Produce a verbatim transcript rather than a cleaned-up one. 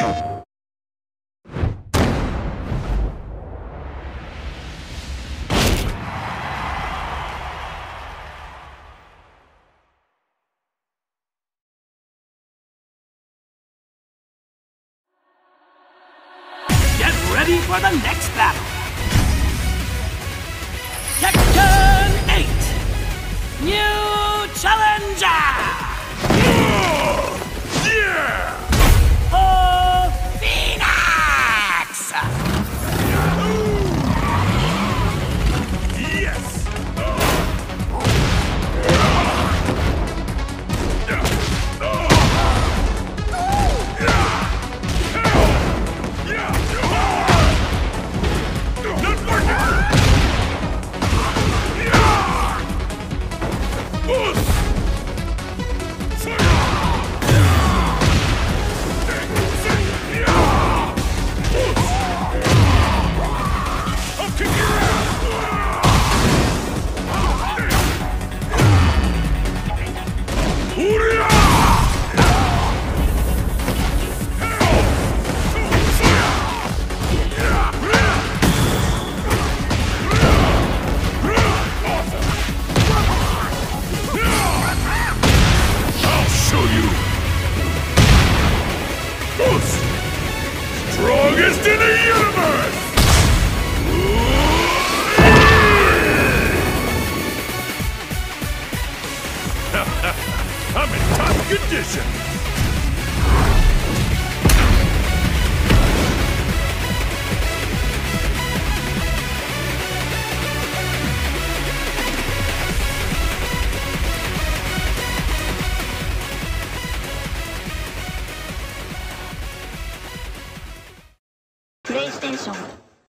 Ready for the next battle! Tekken eight! New Challenger! Yeah! Oh, Phoenix! Yes! Strongest in the universe! I'm in top condition! PlayStation